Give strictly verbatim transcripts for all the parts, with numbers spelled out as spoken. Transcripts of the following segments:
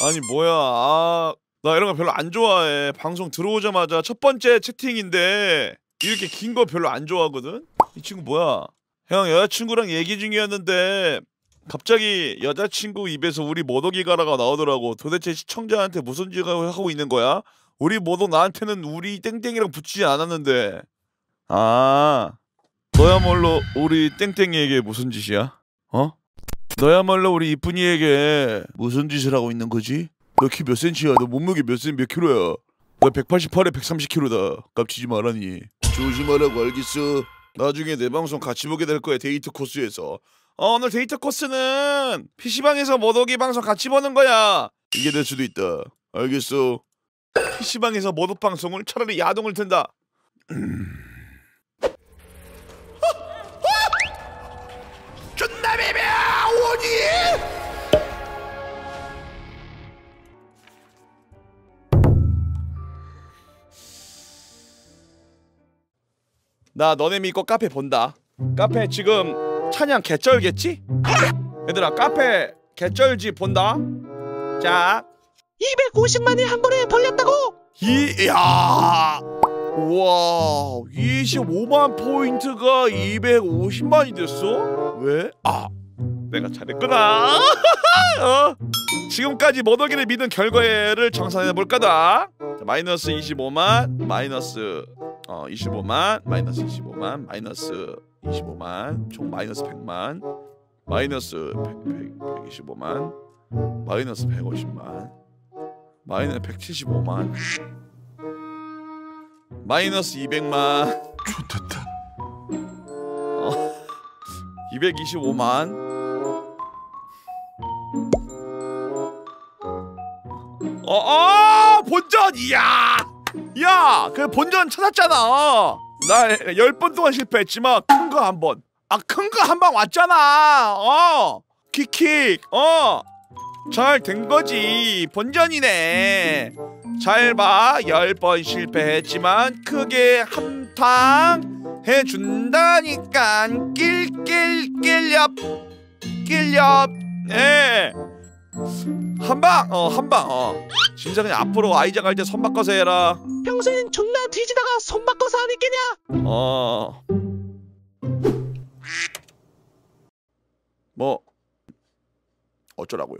아니 뭐야. 아, 나 이런 거 별로 안 좋아해. 방송 들어오자마자 첫 번째 채팅인데 이렇게 긴 거 별로 안 좋아하거든? 이 친구 뭐야? 형 여자친구랑 얘기 중이었는데 갑자기 여자친구 입에서 우리 모독이 가라가 나오더라고. 도대체 시청자한테 무슨 짓을 하고 있는 거야? 우리 모독 나한테는 우리 땡땡이랑 붙이지 않았는데. 아, 너야말로 우리 땡땡이에게 무슨 짓이야? 어? 너야말로 우리 이쁜이에게 무슨 짓을 하고 있는 거지? 너 키 몇 센치야? 너 몸무게 몇 센 몇 킬로야? 나 백팔십팔에 백삼십 킬로다. 깝치지 말라니. 조심하라고. 알겠어? 나중에 내 방송 같이 보게 될 거야. 데이트 코스에서. 어, 오늘 데이트 코스는 피시방에서 모독이 방송 같이 보는 거야. 이게 될 수도 있다. 알겠어? 피시방에서 모독 방송을 차라리 야동을 튼다. 존나 비벼! 오니! 나 너네 믿고 카페 본다. 카페 지금 찬양 개쩔겠지? 얘들아 카페 개쩔지 본다. 자, 이백오십만이 한 번에 벌렸다고? 이, 야, 우와, 이십오만 포인트가 이백오십만이 됐어? 왜? 아, 내가 잘했구나. 어? 지금까지 모독이를 믿은 결과를 정산해볼까다. 자, 마이너스 이십오만, 마이너스 어 이십오만, 마이너스 이십오만, 마이너스 이십오만, 총 마이너스 백만, 마이너스 백이십오만, 마이너스 백오십만, 마이너스 백칠십오만, 마이너스 이백만. 좋됐다. 어, 이백이십오만. 어, 어, 본전. 이야, 야, 그 본전 찾았잖아. 나 열 번 동안 실패했지만 큰 거 한 번. 아, 큰 거 한 방 왔잖아. 어, 킥킥. 어, 잘 된 거지. 본전이네. 잘 봐. 열 번 실패했지만 크게 한탕 해준다니까. 낄낄 낄렵 낄렵. 예. 한방. 어, 한방. 어. 진짜 그냥 앞으로 아이작 할 때 손 바꿔서 해라. 평소엔 존나 뒤지다가 손 바꿔서 안 했겠냐? 어. 뭐 어쩌라고요?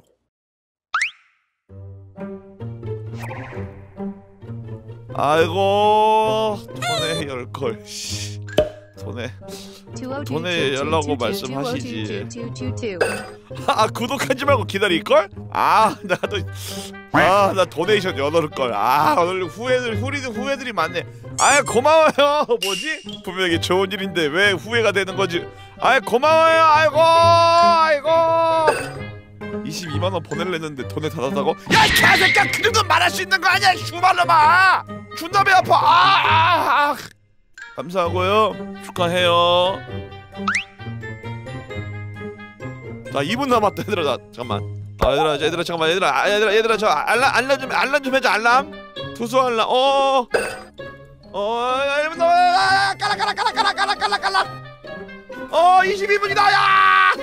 아이고, 돈에 열걸. 돈에 돈에 열라고 말씀하시지. 아, 구독하지 말고 기다릴걸? 아, 나도 아, 나 도네이션 열어올걸. 아, 오늘 후회들 후리들 후회들이 많네. 아, 고마워요. 뭐지? 분명히 좋은 일인데 왜 후회가 되는 거지? 아, 고마워요. 아이고, 아이고. 이십이만 원 보낼랬는데 돈에 다 닫았다고? 야, 이 개새끼야, 그 정도 말할 수 있는 거 아니야? 슈발로마. 존나 배 아파. 아, 아, 아. 감사하고요. 축하해요. 자, 이 분 남았다. 얘들아, 나 잠깐만. 아, 얘들아, 얘들아, 잠깐만. 얘들아, 아, 얘들아, 얘들아, 저 알람, 알람 좀, 알람 좀 해줘. 알람. 투수 알람. 어, 어, 일 분 남았다. 깔라, 깔라, 깔라, 깔라, 깔라, 깔라, 깔라. 어, 이십이 분이다. 야.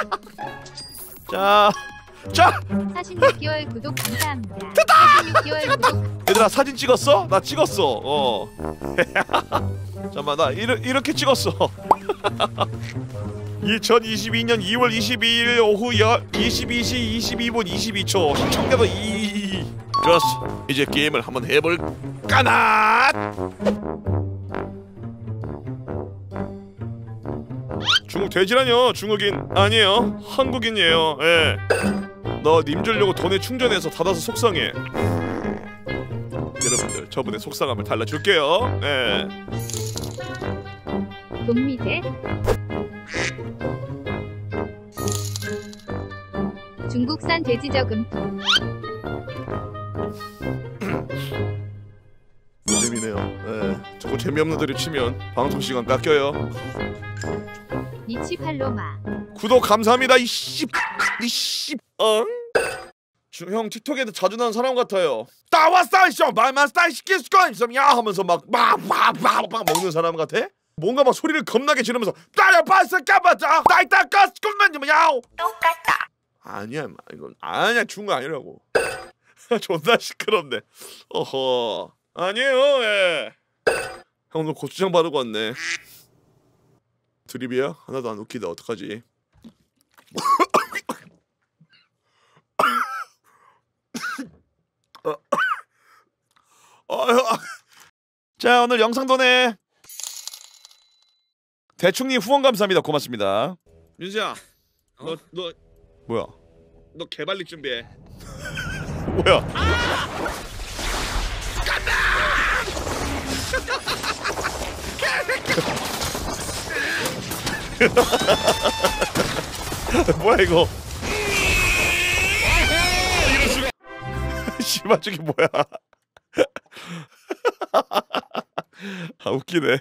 자, 자. 사십육 개월 구독 감사합니다. 됐다. 사십육 개월 구독. 얘들아, 사진 찍었어? 나 찍었어. 어. 잠깐만, 나 이르, 이렇게 찍었어. 이천이십이 년 이월 이십이일 오후 이십이 시 이십이 분 이십이 초. 시청자도 이. 좋았어. 이제 게임을 한번 해볼까나. 중국 돼지라뇨. 중국인 아니에요. 한국인이에요. 예. 너 님 주려고 돈에 충전해서 닫아서 속상해. 여러분들, 저분의 속상함을 달라줄게요. 예. 돈미세 중국산 돼지 저금통. 재미네요. 예. 자꾸 재미없는 들이 치면 방송 시간 깎여요. 니치팔로마 구독 감사합니다. 이씨, 이씨, 어? 형 틱톡에도 자주 나는 사람 같아요. 따왔어, 이씨, 말만 스타일 시킬 수가 있으냐 하면서 막막막막 먹는 사람 같아? 뭔가 막 소리를 겁나게 지르면서 따야 봤어 까봤자 따이따 까스కుం만 좀 야오. 똑같다. 아니야, 이건 아니야, 죽은 거 아니라고. 존나 시끄럽네. 어허. 아니에요. 예. 형 오늘 고추장 바르고 왔네. 드립이야? 하나도 안 웃기다. 어떡하지? 자, 오늘 영상도네. 대충님 후원 감사합니다. 고맙습니다. 윤수야, 너 너 뭐야? 너 개발릭 준비해. 뭐야? 간다! 뭐야 이거? 씨발 저게 뭐야? 아 웃기네.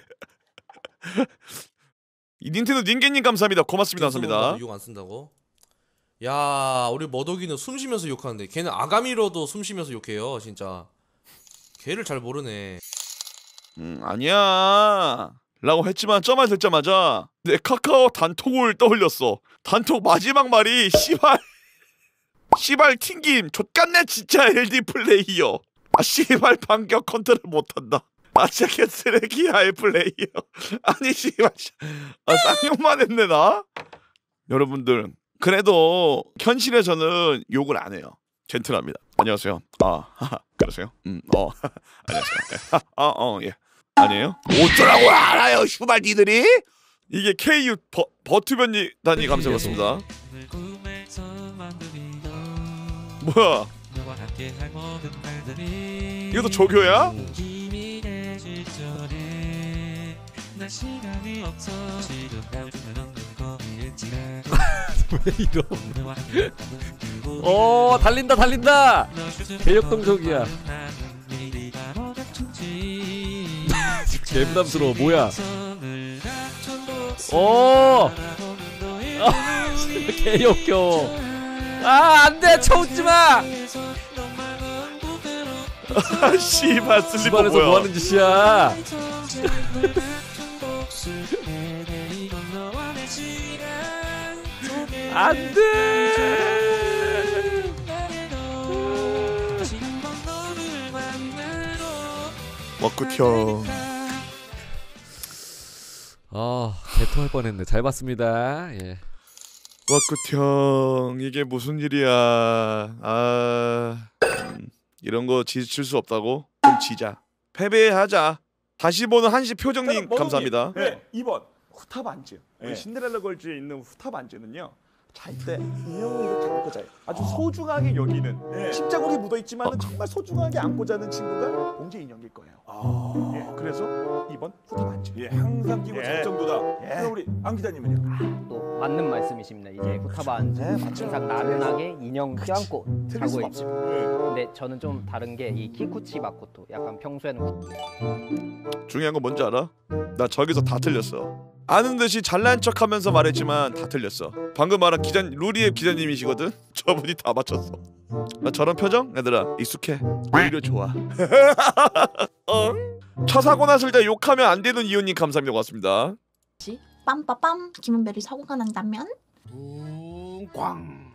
이 닌텐도 닌겐님 감사합니다. 고맙습니다. 감사합니다. 욕 안 쓴다고? 야, 우리 머더기는 숨쉬면서 욕하는데 걔는 아가미로도 숨쉬면서 욕해요. 진짜 걔를 잘 모르네. 음 아니야 라고 했지만 저 말 듣자마자 내 카카오 단톡을 떠올렸어. 단톡 마지막 말이 씨발 씨발 튕김 좆같네 진짜 엘디 플레이어. 아 씨발 반격 컨트롤 못한다. 아 진짜 개쓰레기야 이 플레이어. 아니 씨발 아 쌍욕만 했네 나. 여러분들 그래도 현실에서는 욕을 안 해요. 젠틀합니다. 안녕하세요. 아 하하 그러세요? 음어 안녕하세요. 아어 예 아니에요? 어쩌라고 알아요 슈발 니들이? 이게 케이유 버 버투변이 단위 감사했습니다. 뭐야? 이것도 조교야? 왜 이러? 어 달린다 달린다. 개역동적이야. 개부담스러워. 뭐야? 어. 개역겨워. 아 안돼 쳐웃지마. 아 씨발 슬리퍼 집안에서 뭐야? 뭐하는 짓이야? 안돼. 워크형. 아 개통할 뻔했네. 잘 봤습니다. 예. 워크형 이게 무슨 일이야? 아 음, 이런 거 지칠 수 없다고? 좀 지자. 패배하자. 다시 보는 한시 표정님 감사합니다. 네, 이 번 후탑 안즈. 우리 신데렐라 걸즈에 있는 후탑 안즈는요. 잘 때 인형을 이렇게 안고 자요. 아주 소중하게 여기는 십자군이 묻어 있지만은 정말 소중하게 안고 자는 친구가 봉제 인형일 거예요. 아, 예, 그래서 이 번 후탑 안즈. 예, 항상 끼고 예. 잘 정도다. 예. 그럼 우리 안 기자님은요? 또 맞는 말씀이십니다. 이제 후타바 앉아 네, 맞죠. 항상 나른하게 인형 껴안고 틀릴 자고 수가 있죠. 없어요. 근데 저는 좀 다른 게 이 키쿠치 마코토. 약간 평소에는 중요한 건 뭔지 알아? 나 저기서 다 틀렸어. 아는 듯이 잘난 척하면서 말했지만 다 틀렸어. 방금 말한 기자 루리앱 기자님이시거든. 저분이 다 맞췄어. 나 저런 표정? 얘들아 익숙해. 오히려 좋아. 어? 차 사고 났을 때 욕하면 안 되는 이웃님 감사합니다. 고맙습니다. 빰빠빰 김은별이 사고가 난다면? 붕광.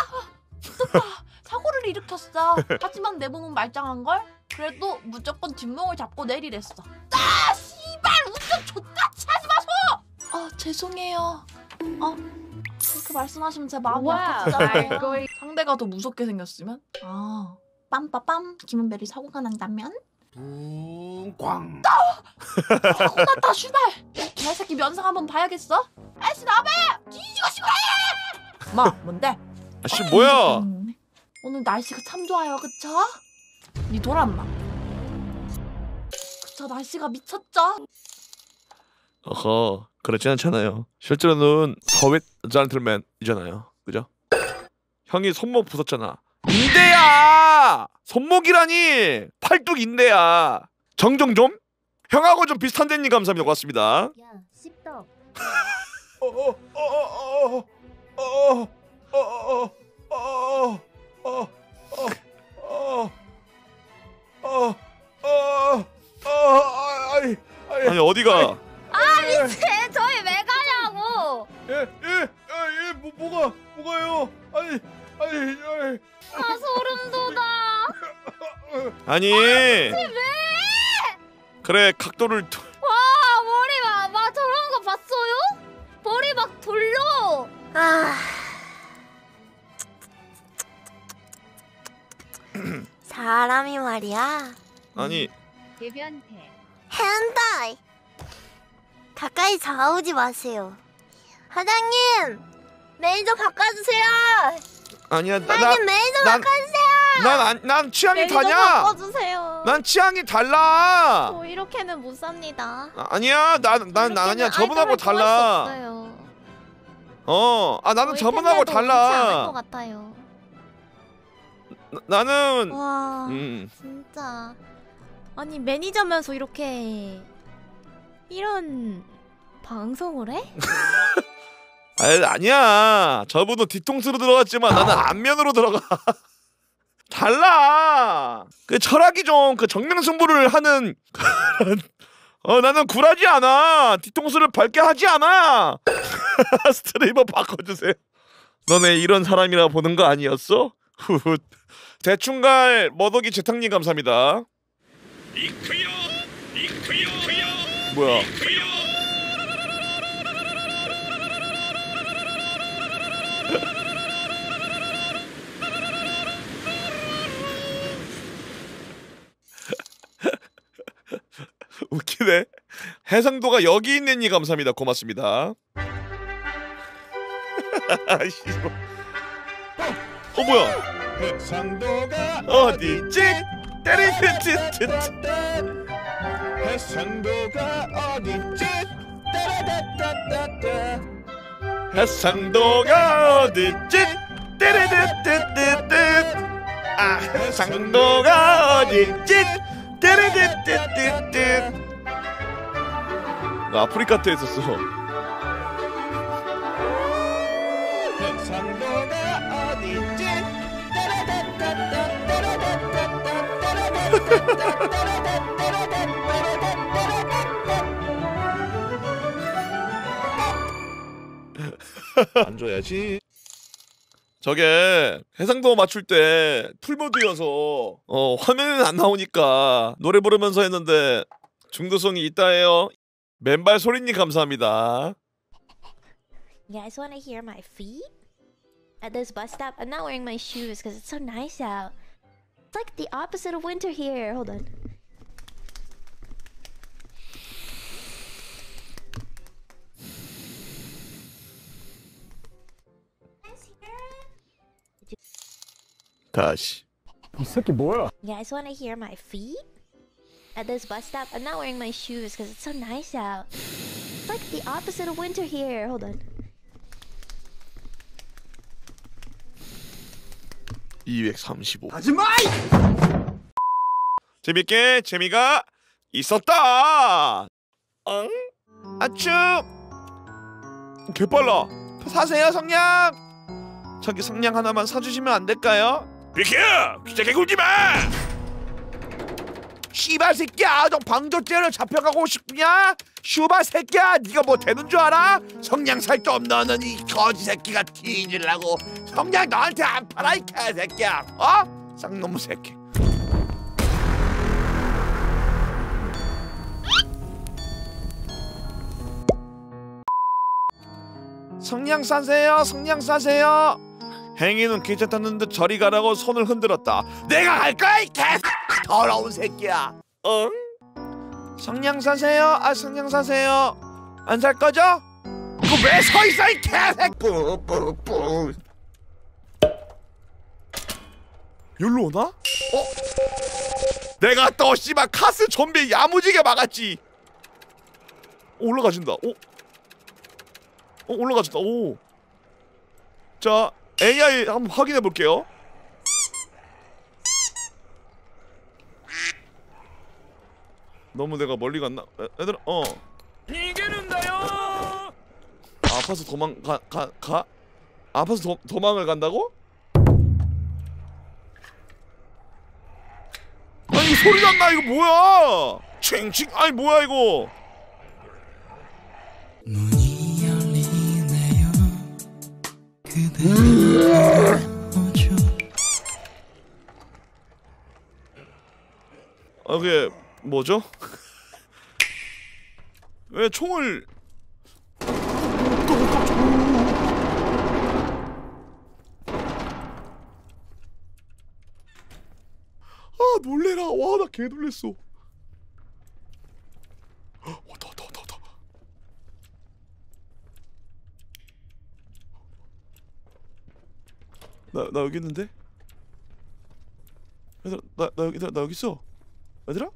사고를 일으켰어. 하지만 내 몸은 말짱한걸? 그래도 무조건 뒷목을 잡고 내리랬어. 아 씨발 운전 좆같이 하지 마소! 아 죄송해요. 어 그렇게 말씀하시면 제 마음이 아파지잖아요. 상대가 더 무섭게 생겼으면? 아 빰빠빰 김은별이 사고가 난다면? 붕광. 사고 났다 슈발! 개새끼 면상 한번 봐야겠어? 아이씨 나와봐! 뒤지고 싶어! 뭐 뭔데? 아씨 뭐야? 음, 오늘 날씨가 참 좋아요 그쵸? 니 돌았나? 그쵸 날씨가 미쳤죠? 어허 그렇지 않잖아요. 실제로는 서윗 젠틀맨이잖아요. 그죠? 형이 손목 부쉈잖아. 인대야! 손목이라니! 팔뚝 인대야. 정정 좀? 형하고 좀 비슷한 데님 감사합니다. 고맙습니다. 야 씹덕. 아니 어디가? 아니 쟤 저희 왜 가냐고. 예, 예, 예, 뭐 뭐가 뭐가요? 아니 아니 아니. 아 소름 돋아. 아니. 왜? 그래 각도를. 도... 와 머리 막, 막 저런 거 봤어요? 머리 막 돌려. 아. 사람이 말이야. 아니. 대변태. hentai. 가까이 다가오지 마세요. 사장님, 매니저 바꿔주세요. 아니야 나 사장님 매니저 난- 바꿔주세요. 난 난 취향이 매니저 다냐? 바꿔주세요. 난 취향이 달라. 저 이렇게는 못 삽니다. 아, 아니야 난 난 난 아니야 저분하고 달라. 어, 아 나는 저분하고 것 달라. 같아요. 나, 나는 와, 음. 진짜. 아니 매니저면서 이렇게 이런 방송을 해? 아니, 아니야. 저분은 뒤통수로 들어갔지만 나는 앞면으로 들어가. 달라. 그 철학이 좀 그 정명승부를 하는 그런 어 나는 굴하지 않아. 뒤통수를 밟게 하지 않아. 스트리머 바꿔주세요. 너네 이런 사람이라 보는 거 아니었어? 훗. 대충갈 머더기 재탕님 감사합니다. 이크요, 이크요, 뭐야? 웃기네. 해상도가 여기 있는 이 감사합니다. 고맙습니다. 아이씨. 어 뭐야? 해상도가 어디지? 때리듯 해상도가 어딨지? 따라다따따따. 해상도가 어디지? 때리듯 아 해상도가 어디지? 때리듯 나 아프리카 때 했었어. 해상도가 어딨지? 따라다따따, 따라다따따, 따라다따, 따라다따. 안 줘야지. 저게 해상도 맞출 때 풀모드여서 어 화면은 안 나오니까 노래 부르면서 했는데 중독성이 있다해요. 맨발 소리님 감사합니다. You guys want to hear my feet? At this bus stop, I'm not wearing my shoes because it's so nice out. It's like the opposite of winter here. Hold on. 다시. 이 새끼 뭐야? You guys want to hear my feet? At this bus stop, I'm not wearing my shoes because it's so nice out. It's like the opposite of winter here. Hold on. 이백삼십오. 하지마! 재밌게 재미가 있었다. 응? 아쭈. 개빨라. 사세요 성냥. 저기 성냥 하나만 사주시면 안 될까요? 비켜! 귀찮게 개굴지 마! 씨발 새끼야, 너 방조죄로 잡혀가고 싶냐? 슈발 새끼야, 네가 뭐 되는 줄 알아? 성냥 살 돈 너는 이 거지 새끼가 뒤질라고 성냥 너한테 안 팔아 이 개새끼야. 어? 쌍놈의 새끼. 성냥 싸세요, 성냥 싸세요. 행위는 괜찮다는 듯 저리 가라고 손을 흔들었다. 내가 갈 거야 이 개 더러운 새끼야. 응? 성냥 사세요. 아 성냥 사세요. 안 살 거죠? 그거 왜 서 있어 이 개새끼. 뿌뿌뿌. 여기로 오나? 어? 내가 또 씨발 카스 좀비 야무지게 막았지. 오, 올라가진다. 오. 어 올라가졌다. 오. 자 에이아이 한번 확인해 볼게요. 너무 내가 멀리 갔나? 애, 얘들아 어. 이기는다요. 아, 아파서 도망 가 가 가? 아파서 도, 도망을 간다고? 아니 이거 소리 났나 이거 뭐야? 칭칭 아니 뭐야 이거? 아 그게 뭐죠? 왜 총을 아 놀래라. 와 나 개 놀랬어. 왔다 왔다 왔다 왔다. 나, 나 여기 있는데? 얘들아 나, 나 여기 나 여기 있어. 얘들아?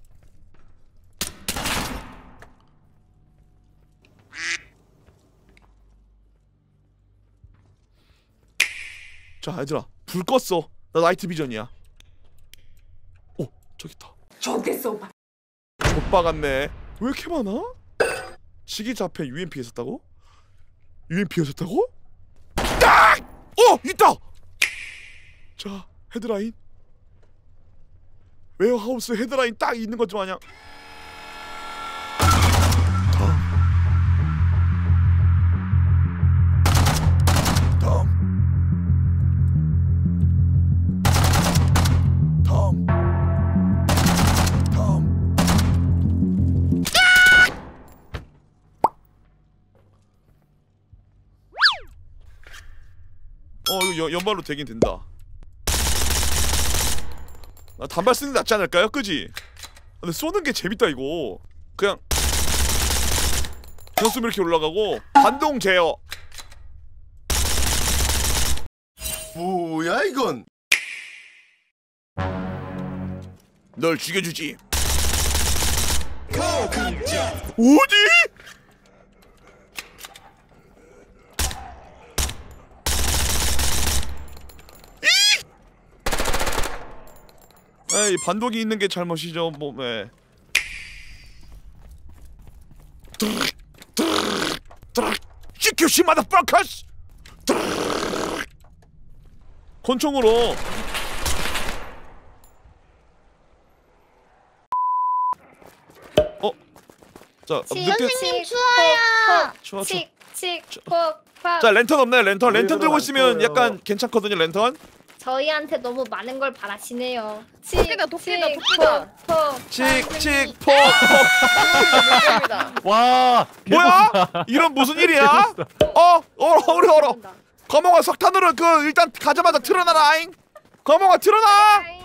자 얘들아 불 껐어. 나 나이트 비전이야. 오 저기 있다. 좋겠어 오빠. 좆바 같네. 왜 이렇게 많아? 시기자 앞에 유엠피 있었다고? 유엠피였었다고? 딱! 어! 있다! 자 헤드라인 웨어하우스 헤드라인 딱 있는 것 좀 아냐. 다음 다음 다음 어 이거 연, 연발로 되긴 된다. 아, 단발 쓰는 게 낫지 않을까요? 그지? 근데 쏘는 게 재밌다 이거. 그냥 변수면 이렇게 올라가고 반동 제어. 뭐야 이건? 널 죽여주지. 어디? 에이 반동이 있는 게 잘못이죠 뭐. 에. 시큐시 마더퍼커스. 권총으로. 어? 자 선생님 추워요. 추워 추워. 칙칙폭폭. 자 랜턴 없나요? 랜턴 랜턴 들고 있으면 약간 괜찮거든요. 랜턴. 저희한테 너무 많은 걸 바라시네요. 도끼다 도끼다 도끼다. 칙칙폭. 와 뭐야? 이런 무슨 일이야? 어? 얼어 얼어 얼어. 거몽아 석탄으로 그 일단 가자마자 틀어놔라잉. 거몽아 틀어놔.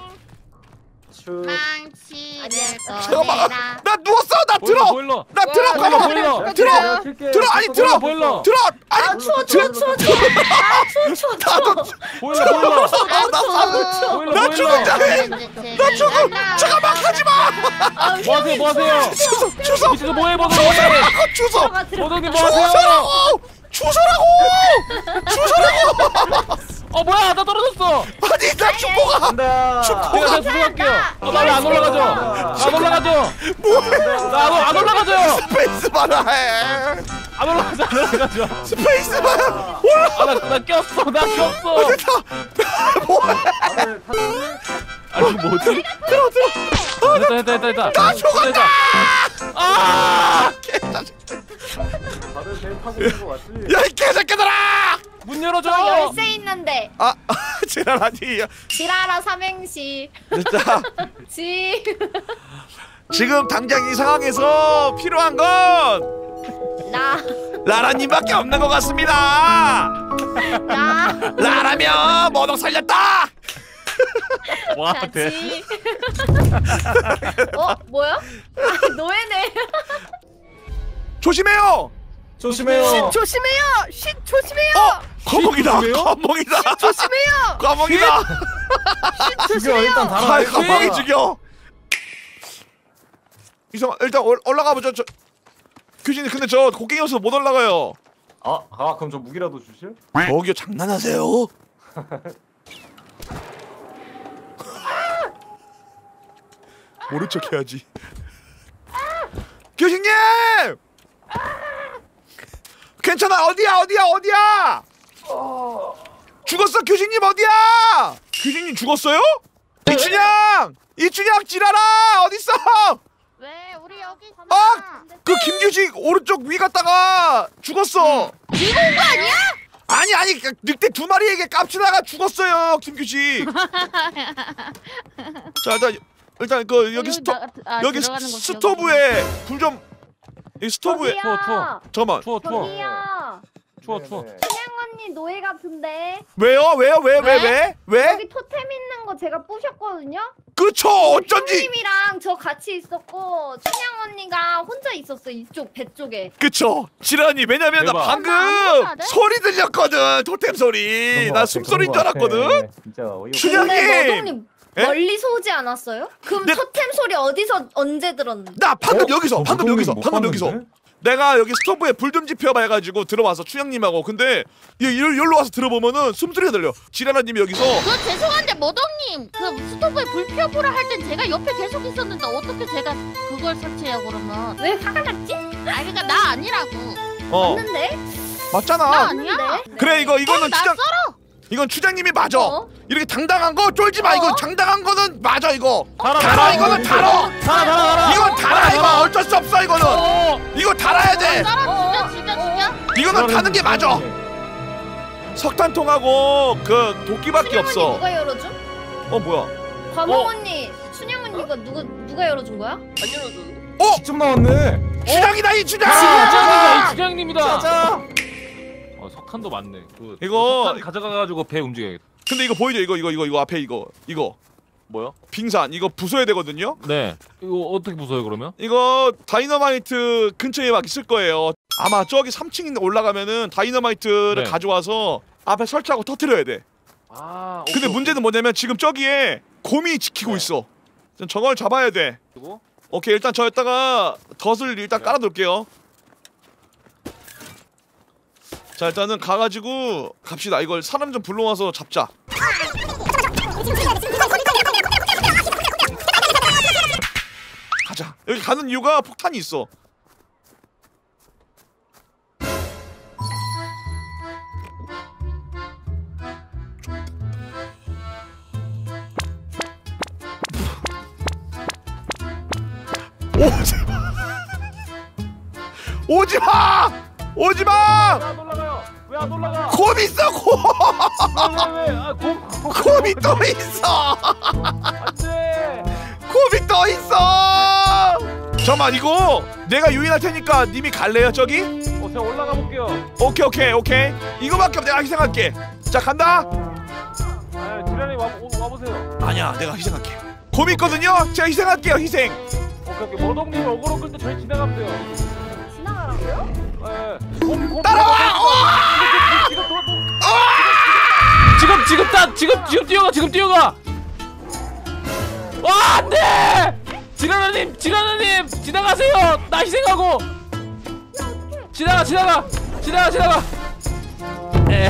망치를 잠깐만. 꺼내라. 나 누웠어. 나 들어. 보일러. 나 들어. 보일러, 거몽. 보일러. 들어. 들어. 아니 들어. 보일러. 들어. 아니 아 추워 추워 추워 추워. 아 추워 추워 추워. 보일러 보일러. 아 추워. 보일러 나 보일러. 죽었잖아. 나 죽어. 잠깐만 하지 마. 뭐 하세요 뭐 하세요? 추석 추석. 미친놈 뭐해 버덕님. 추석. 버덕님 뭐 하세요? 추서라고. 추서라고. 어 뭐야 나 떨어졌어. 아니 나 축구가. 간다. 제가 수고할게요. 어, 나 왜 안 올라가죠? 안 올라가죠? 뭐야? 나 안 올라가죠? 스페이스 바라 해. 안 올라가죠 안 올라가죠? 스페이스 바라. 올라. 아나나 꼈어 나 꼈어. 됐다. 뭐야? 아니 뭐지? 들어 들어. 됐다 됐다 됐다. 나 죽었다. 아! 야이 개새끼들아! 문 열어줘. 열쇠 있는데. 아 지랄하지. 지라라 삼행시. 진짜. 지. 지금 당장 이 상황에서 필요한 건 나. 라라님밖에 없는 것 같습니다. 나. 라라면 머덕 살렸다. 와 자, 대. 지. 어 뭐야? 아, 노예네. 조심해요. 조심해요. 조심해요. 쉿 조심해요. 어 거북이다. 조심해요? 거북이다. 조심해요. 거북이다. 죽여 일단 달아. 아 거북이 죽여. 이상 일단 올, 올라가 보죠. 저 규진이 근데 저 곡괭이여서 못 올라가요. 아, 아 그럼 저 무기라도 주실? 저기요 장난하세요? 모른 척 해야지. 교수님! 괜찮아. 어디야 어디야 어디야? 죽었어. 교수님 어디야? 교수님 죽었어요? 이춘향! 이춘향 지라라! 어딨어? 왜 우리 여기 아! 그 김규식 오른쪽 위 갔다가 죽었어. 이거 온 거 아니야? 아니 아니 아니 그 늑대 두 마리에게 깝치다가 죽었어요 김규식. 자 일단 일단 그 여기 스토 나- 아, 여기 들어가는 거 스토브에 불 좀 이 스토브에 저기요. 추워, 추워. 잠깐만 추워 추워. 저기요. 추워 추워. 춘향 언니 노예 같은데. 왜요 왜요 왜 왜 왜 왜? 여기 토템 있는 거 제가 부셨거든요. 그쵸 어쩐지 님이랑 저 같이 있었고 춘향 언니가 혼자 있었어 이쪽 배 쪽에. 그쵸 지란이 왜냐면 나 대박. 방금 안 돼? 소리 들렸거든 토템 소리 나 숨소리인 줄 알았거든. 진짜 어이없어. 춘향님! 근데 너동님 예? 멀리서 오지 않았어요? 그럼 네. 토템 소리 어디서 언제 들었는데? 나 방금 어? 여기서 저 방금 무동님 여기서 못 방금 봤는데? 여기서 내가 여기 스토브에 불 좀 지펴봐 해가지고 들어와서 추영님하고 근데 여기로 와서 들어보면은 숨소리가 들려. 지라나님이 여기서 그 죄송한데 머덕님 그 스토브에 불 피워보라 할 땐 제가 옆에 계속 있었는데 어떻게 제가 그걸 설치해요 그러면? 왜 화가 났지? 아 그러니까 나 아니라고. 어 맞는데? 맞잖아. 나 아니야. 그래 이거 이거는 나 추장 썰어. 이건 추장님이 맞아. 어? 이렇게 당당한 거 쫄지 마. 어? 이거 당당한 거는 맞아 이거. 달아, 달아 달아, 이거는 이거. 달아. 달아, 달아, 달아. 이건 달아 이거 어쩔 수 없어 이거는. 어. 이거 달아야 돼. 썰어 죽여 죽여 죽여. 이거는 타는 게 맞아. 석탄통하고 그 도끼밖에 춘향 언니 없어. 누가 열어줘? 어 뭐야? 과목 어? 언니, 춘향 언니가 누가 누가 열어준 거야? 안 열어줬는데. 어? 직접 나왔네. 추장이다 이 추장. 아, 주장님이다. 짜자. 어, 석탄도 많네. 그, 이거- 석탄 가져가가지고 배 움직여야겠다. 근데 이거 보이죠? 이거 이거 이거 이거 앞에 이거 이거 뭐요? 빙산 이거 부숴야 되거든요. 네. 이거 어떻게 부숴요 그러면? 이거 다이너마이트 근처에 막 있을 거예요. 아마 저기 삼 층 올라가면은 다이너마이트를 네. 가져와서 앞에 설치하고 터뜨려야 돼. 아. 오케이, 근데 오케이. 문제는 뭐냐면 지금 저기에 곰이 지키고 네. 있어. 전 저걸 잡아야 돼. 그리고 오케이 일단 저 여기다가 덫을 일단 깔아둘게요. 자 일단은 가가지고 갑시다. 이걸 사람 좀 불러와서 잡자. 가자. 여기 가는 이유가 폭탄이 있어. 오지 마! 오지 마! 왜 안 올라가요? 왜 안 올라가? 곰 있어 곰! 왜 왜 왜? 아 곰. 곰. 곰이 또 있어! 안돼. 곰이 또 있어! 잠깐만 이거 내가 유인할 테니까 님이 갈래요 저기? 어 제가 올라가 볼게요. 오케이 오케이 오케이 이거밖에 없 내가 희생할게. 자 간다. 아 지란이 와 오- 와보세요. 아니야 내가 희생할게. 곰 있거든요. 제가 희생할게요 희생. 오케이 오케이. 머동님이 어그로 끌 때 저희 지나가면 돼요. 지나가라고요? 예. 곰 곰. 따라와! 지금 지금 지금 지금 따 지금 지금 뛰어가 지금 뛰어가. 와 안돼! 지라나님 지라나님 지나가세요. 나 희생하고. 지나가 지나가 지나가 지나가. 에.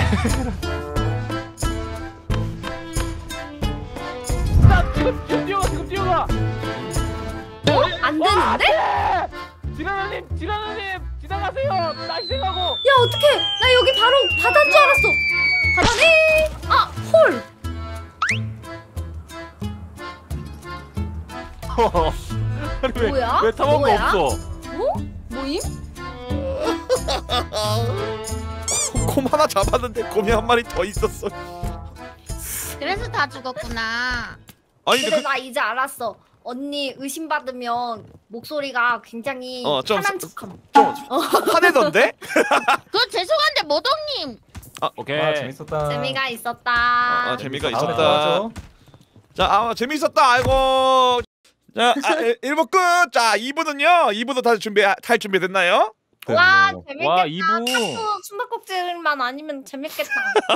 나 지금 지금 뛰어가 지금 뛰어가. 어? 안 되는데? 지라나님 지라나님 지나가세요. 나 희생하고. 야 어떡해? 나 여기 바로 바다인 줄 알았어. 바다네. 아 홀. 아니, 왜, 뭐야? 왜 탐험가 뭐야? 없어? 어? 뭐임? 곰 하나 잡았는데 곰이 한 마리 더 있었어. 그래서 다 죽었구나. 아니 근데 근데 그, 나 이제 알았어. 언니 의심받으면 목소리가 굉장히 어, 좀 편한 서- 척함. 좀 화내던데? 그 죄송한데 머덕님. 오케이. 아 재밌었다. 재미가 있었다. 아 재미가 다음에 또 있었다. 하죠. 자, 아, 재밌었다. 아이고. 자, 아, 일 부 끝. 자, 이 부는요. 이 부도 다시 준비 할 준비 됐나요? 와 네. 재밌겠다. 와, 이 부. 또 숨바꼭질만 아니면 재밌겠다.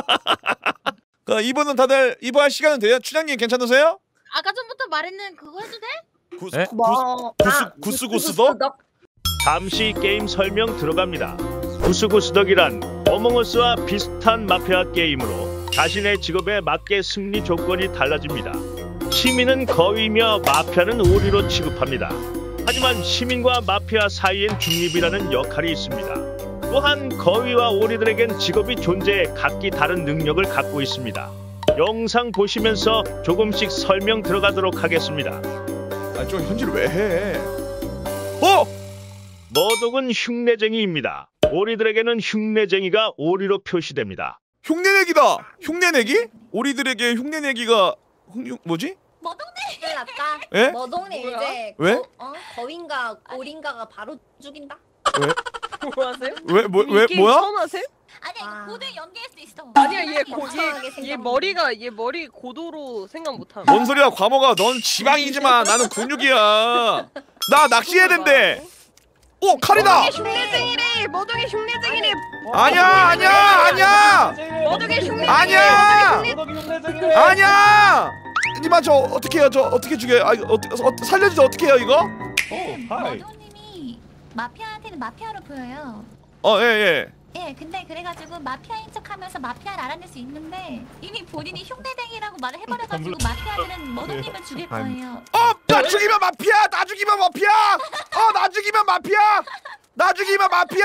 그 이 부는 다들 이 부 할 시간은 돼요? 추장님 괜찮으세요? 아까 전부터 말했는 그거 해도 돼? 구스 네? 뭐 구스 아, 구스 구스도? 잠시 게임 설명 들어갑니다. 구스구스덕이란 어몽어스와 비슷한 마피아 게임으로 자신의 직업에 맞게 승리 조건이 달라집니다. 시민은 거위며 마피아는 오리로 취급합니다. 하지만 시민과 마피아 사이엔 중립이라는 역할이 있습니다. 또한 거위와 오리들에겐 직업이 존재해 각기 다른 능력을 갖고 있습니다. 영상 보시면서 조금씩 설명 들어가도록 하겠습니다. 아, 좀 현질을 왜 해? 어? 머독은 흉내쟁이입니다. 오리들에게는 흉내쟁이가 오리로 표시됩니다. 흉내내기다. 흉내내기? 오리들에게 흉내내기가 흉 뭐지? 머동님 큰일 났다. 예? 머동님 이제 왜? 거, 어? 거인가 오린가가 바로 죽인다. 왜? 뭐 하세요? 왜 뭐 왜 이 게임 뭐야? 처음 하세요? 아니야 고대 연계할 수 있어. 아니야 얘, 고, 멍청하게 얘, 얘 생각. 머리가 얘 머리 고도로 생각 못함. 뭔 소리야 과모가. 넌 지방이지만 나는 근육이야. 나 낚시해야 된대. 오 칼이다. 흉내쟁이래. 머동이 흉내쟁이래. 아니야 아니야 아니야 머동이 흉내쟁이래. 아니야 머동이 아니야. 니마 저 어떻게 해요? 저 어떻게 죽여요? 아 이거 어, 어, 살려주죠. 어떻게 해요 이거? 머동님이 마피아한테는 마피아로 보여요. 어 예 예. 예, 근데 그래가지고 마피아인 척하면서 마피아를 알아낼 수 있는데 이미 본인이 흉내쟁이라고 말을 해버려가지고 마피아들은 머동님을 죽일 거예요. 어, 나 죽이면 마피아. 나 죽이면 마피아. 어, 나 죽이면 마피아. 나 죽이면 마피아.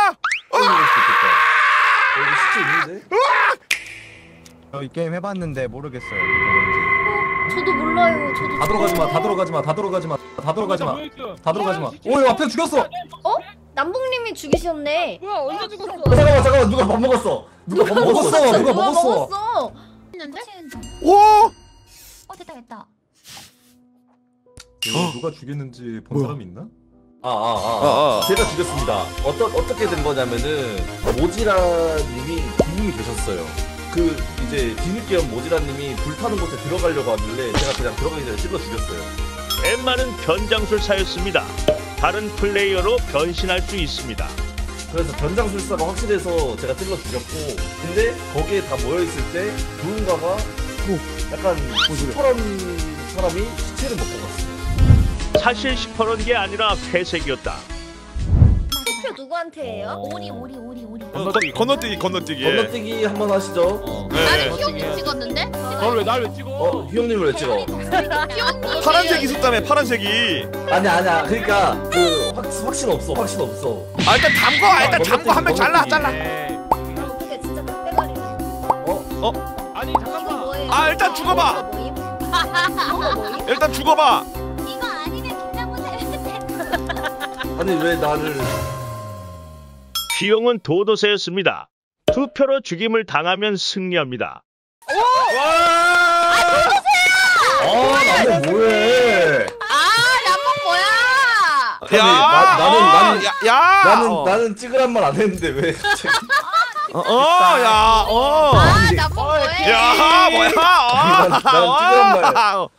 여기 시체 있는데? 어, 이 게임 해봤는데 모르겠어요. 저도 몰라요. 저도. 다 들어가지 마. 다 들어가지 마. 다 들어가지 마. 다 들어가지 마. 다 들어가지 마. 오, 이거 앞에 죽였어. 어? 남봉님이 죽이셨네. 뭐야 언제 죽었어? 어, 잠깐만 잠깐만 누가 밥 먹었어. 누가 밥 먹었어. 누가 먹었어. 먹었어. 했는데? 오! 어 됐다 됐다. 이거 누가 죽였는지 본 사람이 있나? 아, 아, 아, 아, 아. 제가 죽였습니다. 어떠, 어떻게 된 거냐면은 모지라님이 두 분이 계셨어요. 그 이제 뒤늦게 모지라님이 불타는 곳에 들어가려고 하길래 제가 그냥 들어가기 전에 찔러 죽였어요. 엠마는 변장술사였습니다. 다른 플레이어로 변신할 수 있습니다. 그래서 변장술사가 확실해서 제가 찔러 죽였고, 근데 거기에 다 모여있을 때 누군가가 약간 시퍼런 사람이 시체를 먹고 갔어요. 사실 시퍼런 게 아니라 회색이었다. 투표 누구한테 해요? 오리 오리 오리 오리. 건너뛰기 건너뛰기 건너뛰기. 건너뛰기 한번 하시죠. 네. 희영님 찍었는데? 널 왜 날 왜 찍어? 어, 희영님을 왜 찍어? 파란색 있었다며 파란색이. 아니야 아니야. 그러니까 그 확, 확신 없어. 확신 없어. 아 일단 담궈. 아, 일단 담궈 한 명 잘라 잘라. 이게 진짜 닭대가리네. 어? 아니 잠깐만. 뭐예요? 아 일단 죽어봐. 뭐임? 이거 뭐임? 일단 죽어봐. 이거 아니면 김나무새. 아니 왜 나를? 희영은 도도새였습니다. 투표로 죽임을 당하면 승리합니다. 아 나는 뭐해? 아 남봉 뭐야? 아니, 나, 나는 나는 야, 야. 나는 어. 나는 찍으란 말 안 했는데 왜 갑자기? 어, 어, 야, 어. 아 남봉 뭐해? 야, 뭐야? 어. 난, 난 찍으란 말. 어.